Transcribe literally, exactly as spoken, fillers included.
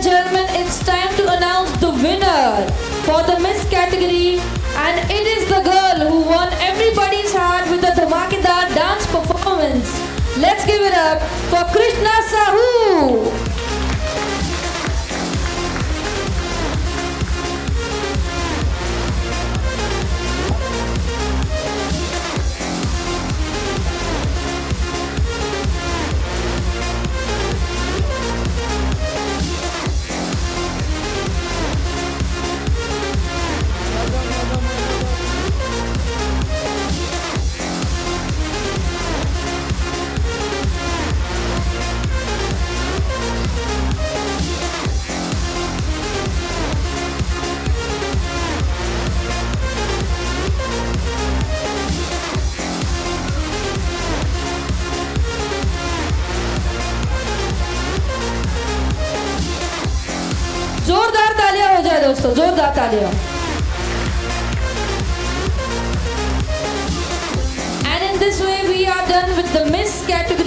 and gentlemen, it's time to announce the winner for the Miss category, and it is the girl who won everybody's heart with a dhamakedar dance performance. Let's give it up for Krishna Sahu. जोरदार तालियां हो जाए दोस्तों, जोरदार तालियां. And in this way we are done with the Miss category.